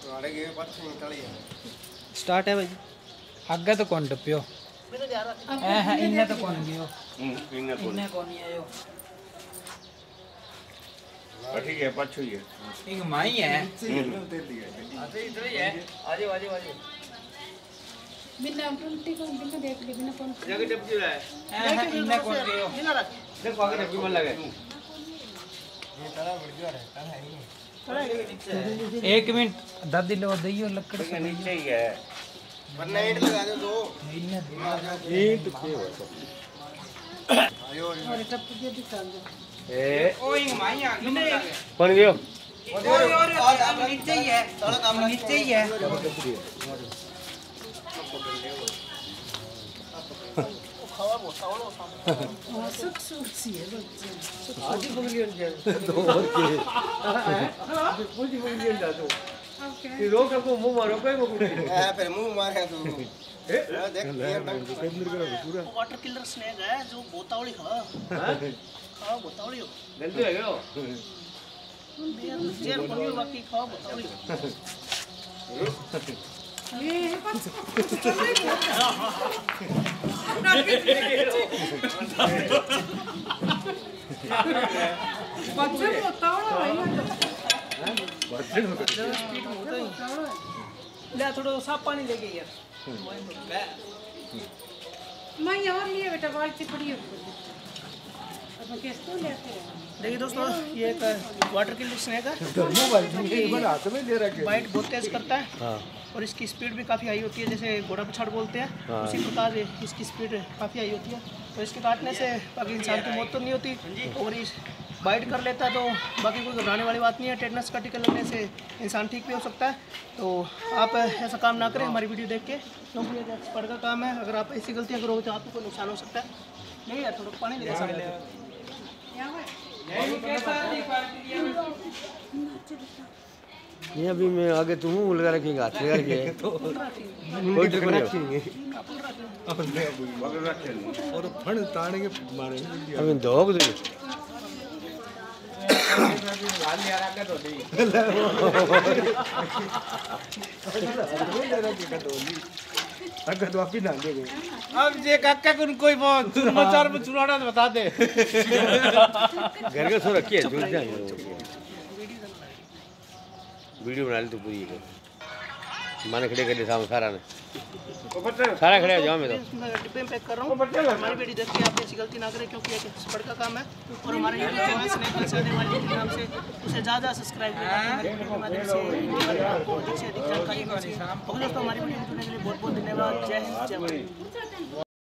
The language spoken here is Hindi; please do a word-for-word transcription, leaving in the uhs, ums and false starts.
स्टार्ट है भाई आगे तो कौन टप्पियो ए है इन्ने तो कौन गयो इन्ने कौन इन्ने कौन नहीं आयो ठीक है पाछो ही है एक माई है आते इधर ही है आजे आजे आजे बिना उल्टी को बिना देख ले बिना कौन जगह टपकी रहा है ए है इन्ने कौन गयो देखो आगे टपकी मन लगे ये तड़ा बढ़ गया है तड़ा है नहीं एक मिनट दादी लो दइयो लकड़ के नीचे ही है वरना ईंट लगा दो दो इन्ने ईंट के हो आयो और टप के दिखा दो ए ओ इंग माई आ गयो कौन गयो और और नीचे ही है तड़ा काम नीचे ही है खावा बोतावलो सामने सब सूट सी है बच्चे आज ही पकड़ लिया दो और के पूरी पकड़ लिया दो ये रोक को मुंह मारो कोई मुंह है फिर मुंह मारे तो ए देख ये पूरा वाटर किलर स्नेक है जो बोतावली खा खा बोतावली हो गलती है क्या जेल कोनी बाकी खा बोतावली ये बस बच्चे बताओ भाई ले थोड़ा साफ पानी लेके यार मैं और लिए बेटा बाल्टी पड़ी है अब मैं कैसे तो लेते हैं देखिए दोस्तों ये एक वाटर किलर स्नेक है मोबाइल हाथ में दे रखे बाइट बहुत तेज करता है हां और इसकी स्पीड भी काफ़ी हाई होती है जैसे घोड़ा पछाड़ बोलते हैं उसी प्रकार इसकी स्पीड काफ़ी हाई होती है तो इसके काटने से बाकी इंसान की मौत तो नहीं होती और इस बाइट कर लेता है तो बाकी कोई घबराने वाली बात नहीं है। टेटनस का टीका लगने से इंसान ठीक भी हो सकता है। तो आप ऐसा काम ना करें हमारी वीडियो देख के, क्योंकि ये एक्सपर्ट का काम है। अगर आप ऐसी गलतियाँ करोगे तो आपको कोई नुकसान हो सकता है। नहीं यार थोड़ा पानी ले सकते ये अभी मैं आगे तुम मुंह लगा रखेंगे हाथ लगा के तो कोई ट्रिक नहीं और फण ताने के मारे अभी दोग दे लाल ले रखा तो नहीं अगर तो आप ही ना देंगे अब ये काका को कोई समाचार में चुराना तो बता दे। घर का सो रखिए जुड़ जाएंगे वीडियो बना ली तो पूरी माने खड़े कर सामने सारा ने सारा खड़े जाओ मैं तो डिब्बे में पैक कर रहा हूँ। हमारी वीडियो देख के आप ऐसी गलती ना करें, क्योंकि एक एक्सपर्ट का काम है। और हमारे यूट्यूब चैनल स्नेक से आने वाली के नाम से उसे ज़्यादा सब्सक्राइब करें माध्यम से आपको अधिक से अधिक जानकारी मिल सके। दोस्तों हमारी वीडियो देखने के लिए बहुत बहुत धन्यवाद। जय हिंद जय भारत।